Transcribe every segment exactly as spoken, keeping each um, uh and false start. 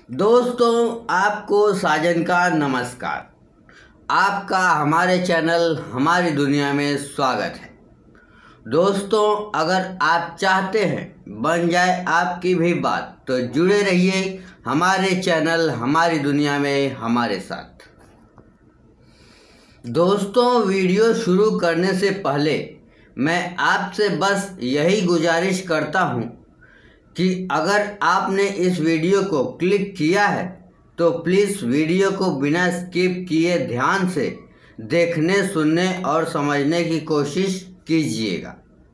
दोस्तों, आपको साजन का नमस्कार। आपका हमारे चैनल हमारी दुनिया में स्वागत है। दोस्तों, अगर आप चाहते हैं बन जाए आपकी भी बात तो जुड़े रहिए हमारे चैनल हमारी दुनिया में हमारे साथ। दोस्तों, वीडियो शुरू करने से पहले मैं आपसे बस यही गुजारिश करता हूँ कि अगर आपने इस वीडियो को क्लिक किया है तो प्लीज़ वीडियो को बिना स्किप किए ध्यान से देखने, सुनने और समझने की कोशिश कीजिएगा।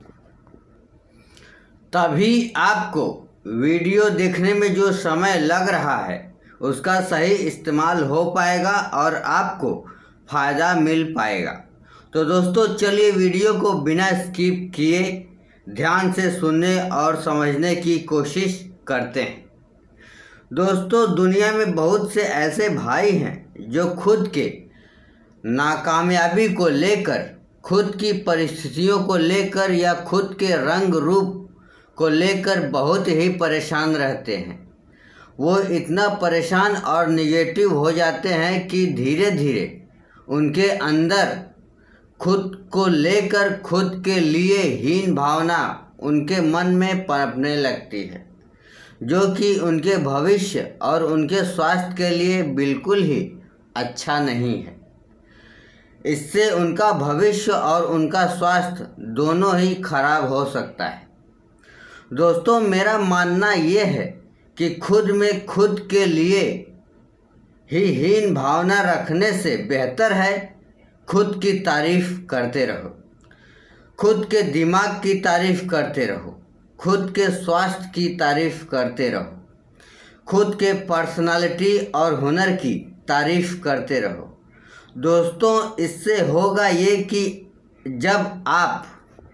तभी आपको वीडियो देखने में जो समय लग रहा है उसका सही इस्तेमाल हो पाएगा और आपको फ़ायदा मिल पाएगा। तो दोस्तों, चलिए वीडियो को बिना स्किप किए ध्यान से सुनने और समझने की कोशिश करते हैं। दोस्तों, दुनिया में बहुत से ऐसे भाई हैं जो खुद के नाकामयाबी को लेकर, खुद की परिस्थितियों को लेकर या खुद के रंग रूप को लेकर बहुत ही परेशान रहते हैं। वो इतना परेशान और निगेटिव हो जाते हैं कि धीरे धीरे उनके अंदर खुद को लेकर, खुद के लिए हीन भावना उनके मन में पनपने लगती है, जो कि उनके भविष्य और उनके स्वास्थ्य के लिए बिल्कुल ही अच्छा नहीं है। इससे उनका भविष्य और उनका स्वास्थ्य दोनों ही खराब हो सकता है। दोस्तों, मेरा मानना ये है कि खुद में खुद के लिए ही हीन भावना रखने से बेहतर है खुद की तारीफ करते रहो, खुद के दिमाग की तारीफ करते रहो, खुद के स्वास्थ्य की तारीफ करते रहो, खुद के पर्सनालिटी और हुनर की तारीफ करते रहो। दोस्तों, इससे होगा ये कि जब आप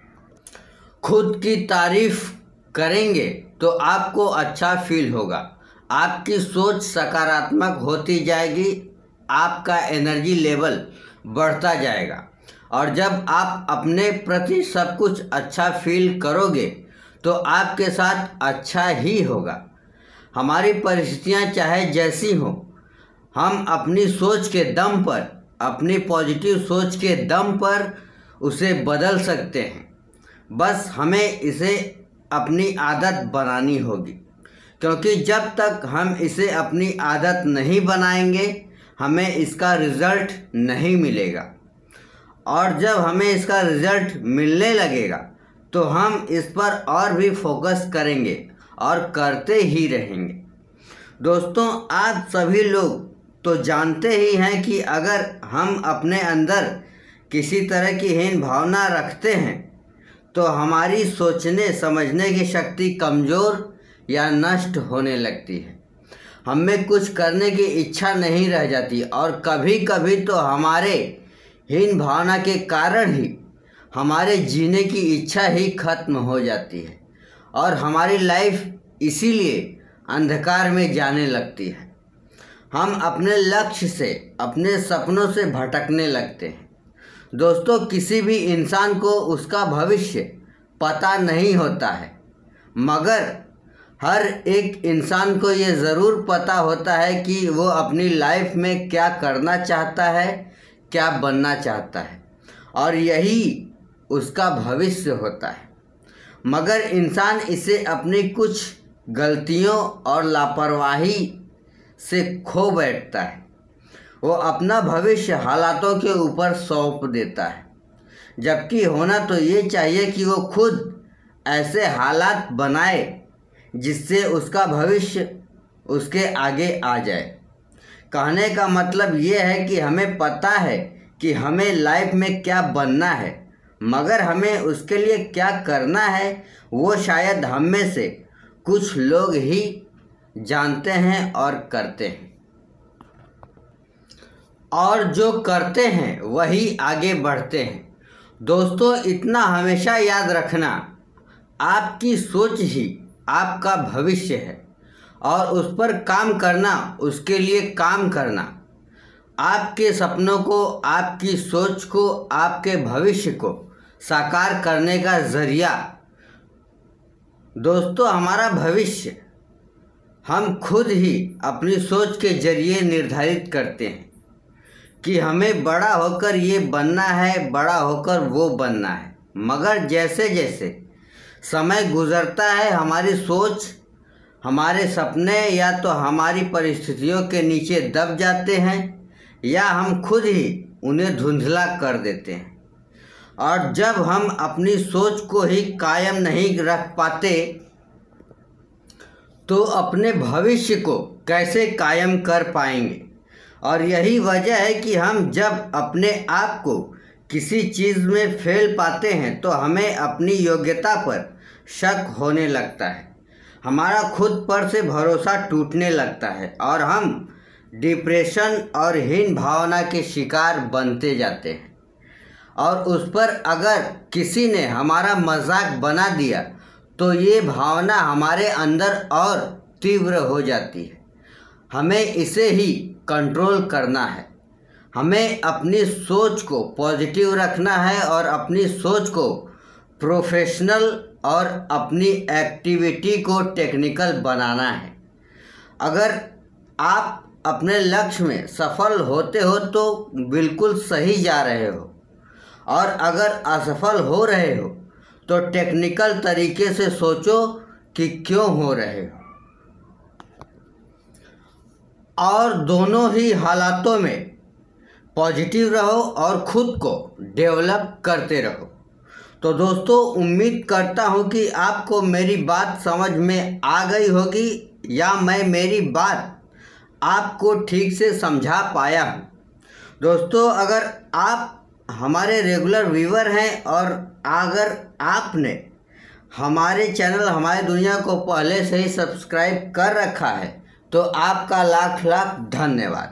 खुद की तारीफ करेंगे तो आपको अच्छा फील होगा, आपकी सोच सकारात्मक होती जाएगी, आपका एनर्जी लेवल बढ़ता जाएगा और जब आप अपने प्रति सब कुछ अच्छा फील करोगे तो आपके साथ अच्छा ही होगा। हमारी परिस्थितियां चाहे जैसी हों, हम अपनी सोच के दम पर, अपनी पॉजिटिव सोच के दम पर उसे बदल सकते हैं। बस हमें इसे अपनी आदत बनानी होगी, क्योंकि जब तक हम इसे अपनी आदत नहीं बनाएंगे हमें इसका रिज़ल्ट नहीं मिलेगा, और जब हमें इसका रिज़ल्ट मिलने लगेगा तो हम इस पर और भी फोकस करेंगे और करते ही रहेंगे। दोस्तों, आज सभी लोग तो जानते ही हैं कि अगर हम अपने अंदर किसी तरह की हीन भावना रखते हैं तो हमारी सोचने समझने की शक्ति कमज़ोर या नष्ट होने लगती है। हमें कुछ करने की इच्छा नहीं रह जाती और कभी कभी तो हमारे हीन भावना के कारण ही हमारे जीने की इच्छा ही खत्म हो जाती है और हमारी लाइफ इसीलिए अंधकार में जाने लगती है। हम अपने लक्ष्य से, अपने सपनों से भटकने लगते हैं। दोस्तों, किसी भी इंसान को उसका भविष्य पता नहीं होता है, मगर हर एक इंसान को ये ज़रूर पता होता है कि वो अपनी लाइफ में क्या करना चाहता है, क्या बनना चाहता है, और यही उसका भविष्य होता है। मगर इंसान इसे अपनी कुछ गलतियों और लापरवाही से खो बैठता है। वो अपना भविष्य हालातों के ऊपर सौंप देता है, जबकि होना तो ये चाहिए कि वो खुद ऐसे हालात बनाए जिससे उसका भविष्य उसके आगे आ जाए। कहने का मतलब ये है कि हमें पता है कि हमें लाइफ में क्या बनना है, मगर हमें उसके लिए क्या करना है वो शायद हम में से कुछ लोग ही जानते हैं और करते हैं, और जो करते हैं वही आगे बढ़ते हैं। दोस्तों, इतना हमेशा याद रखना, आपकी सोच ही आपका भविष्य है और उस पर काम करना, उसके लिए काम करना, आपके सपनों को, आपकी सोच को, आपके भविष्य को साकार करने का ज़रिया। दोस्तों, हमारा भविष्य हम खुद ही अपनी सोच के जरिए निर्धारित करते हैं कि हमें बड़ा होकर ये बनना है, बड़ा होकर वो बनना है। मगर जैसे जैसे समय गुजरता है हमारी सोच, हमारे सपने या तो हमारी परिस्थितियों के नीचे दब जाते हैं या हम खुद ही उन्हें धुंधला कर देते हैं। और जब हम अपनी सोच को ही कायम नहीं रख पाते तो अपने भविष्य को कैसे कायम कर पाएंगे। और यही वजह है कि हम जब अपने आप को किसी चीज़ में फेल पाते हैं तो हमें अपनी योग्यता पर शक होने लगता है, हमारा खुद पर से भरोसा टूटने लगता है और हम डिप्रेशन और हीन भावना के शिकार बनते जाते हैं। और उस पर अगर किसी ने हमारा मजाक बना दिया तो ये भावना हमारे अंदर और तीव्र हो जाती है। हमें इसे ही कंट्रोल करना है, हमें अपनी सोच को पॉजिटिव रखना है और अपनी सोच को प्रोफेशनल और अपनी एक्टिविटी को टेक्निकल बनाना है। अगर आप अपने लक्ष्य में सफल होते हो तो बिल्कुल सही जा रहे हो, और अगर असफल हो रहे हो तो टेक्निकल तरीके से सोचो कि क्यों हो रहे हो। और दोनों ही हालातों में पॉजिटिव रहो और खुद को डेवलप करते रहो। तो दोस्तों, उम्मीद करता हूँ कि आपको मेरी बात समझ में आ गई होगी या मैं मेरी बात आपको ठीक से समझा पाया हूँ। दोस्तों, अगर आप हमारे रेगुलर व्यूअर हैं और अगर आपने हमारे चैनल हमारी दुनिया को पहले से ही सब्सक्राइब कर रखा है तो आपका लाख लाख धन्यवाद।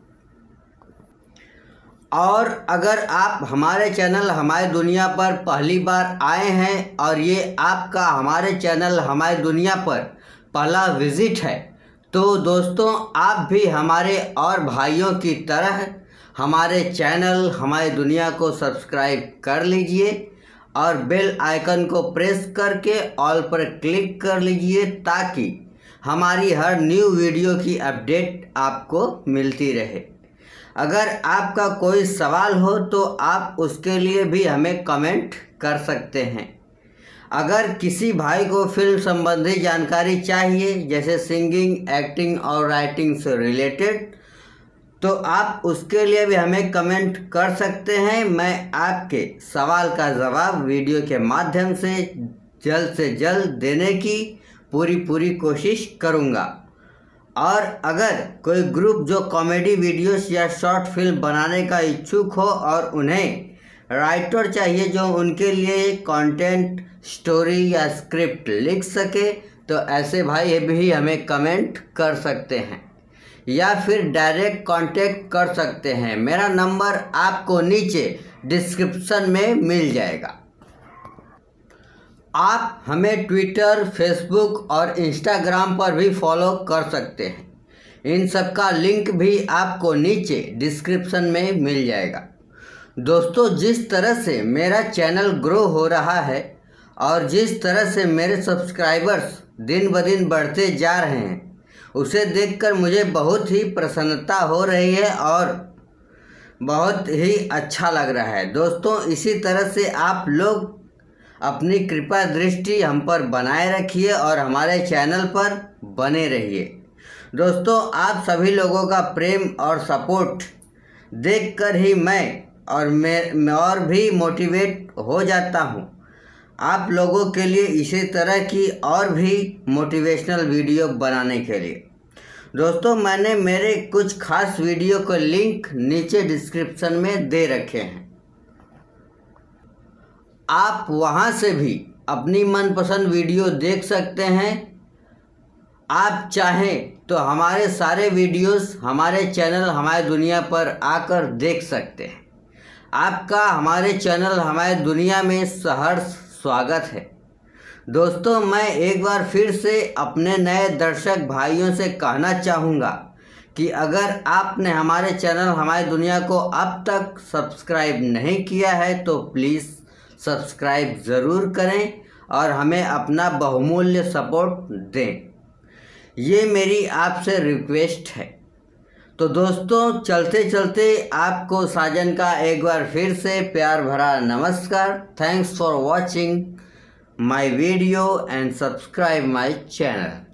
और अगर आप हमारे चैनल हमारी दुनिया पर पहली बार आए हैं और ये आपका हमारे चैनल हमारी दुनिया पर पहला विज़िट है तो दोस्तों, आप भी हमारे और भाइयों की तरह हमारे चैनल हमारी दुनिया को सब्सक्राइब कर लीजिए और बेल आइकन को प्रेस करके ऑल पर क्लिक कर लीजिए ताकि हमारी हर न्यू वीडियो की अपडेट आपको मिलती रहे। अगर आपका कोई सवाल हो तो आप उसके लिए भी हमें कमेंट कर सकते हैं। अगर किसी भाई को फिल्म संबंधी जानकारी चाहिए जैसे सिंगिंग, एक्टिंग और राइटिंग से रिलेटेड, तो आप उसके लिए भी हमें कमेंट कर सकते हैं। मैं आपके सवाल का जवाब वीडियो के माध्यम से जल्द से जल्द देने की पूरी पूरी कोशिश करूंगा। और अगर कोई ग्रुप जो कॉमेडी वीडियोस या शॉर्ट फिल्म बनाने का इच्छुक हो और उन्हें राइटर चाहिए जो उनके लिए कंटेंट, स्टोरी या स्क्रिप्ट लिख सके, तो ऐसे भाई भी हमें कमेंट कर सकते हैं या फिर डायरेक्ट कांटेक्ट कर सकते हैं। मेरा नंबर आपको नीचे डिस्क्रिप्शन में मिल जाएगा। आप हमें ट्विटर, फेसबुक और इंस्टाग्राम पर भी फॉलो कर सकते हैं। इन सब का लिंक भी आपको नीचे डिस्क्रिप्शन में मिल जाएगा। दोस्तों, जिस तरह से मेरा चैनल ग्रो हो रहा है और जिस तरह से मेरे सब्सक्राइबर्स दिन ब दिन बढ़ते जा रहे हैं, उसे देखकर मुझे बहुत ही प्रसन्नता हो रही है और बहुत ही अच्छा लग रहा है। दोस्तों, इसी तरह से आप लोग अपनी कृपा दृष्टि हम पर बनाए रखिए और हमारे चैनल पर बने रहिए। दोस्तों, आप सभी लोगों का प्रेम और सपोर्ट देखकर ही मैं और मैं और भी मोटिवेट हो जाता हूँ आप लोगों के लिए इसी तरह की और भी मोटिवेशनल वीडियो बनाने के लिए। दोस्तों, मैंने मेरे कुछ खास वीडियो को लिंक नीचे डिस्क्रिप्शन में दे रखे हैं, आप वहां से भी अपनी मनपसंद वीडियो देख सकते हैं। आप चाहें तो हमारे सारे वीडियोस हमारे चैनल हमारी दुनिया पर आकर देख सकते हैं। आपका हमारे चैनल हमारी दुनिया में सहर्ष स्वागत है। दोस्तों, मैं एक बार फिर से अपने नए दर्शक भाइयों से कहना चाहूँगा कि अगर आपने हमारे चैनल हमारी दुनिया को अब तक सब्सक्राइब नहीं किया है तो प्लीज़ सब्सक्राइब ज़रूर करें और हमें अपना बहुमूल्य सपोर्ट दें। ये मेरी आपसे रिक्वेस्ट है। तो दोस्तों चलते चलते आपको साजन का एक बार फिर से प्यार भरा नमस्कार। Thanks for watching my video and subscribe my channel.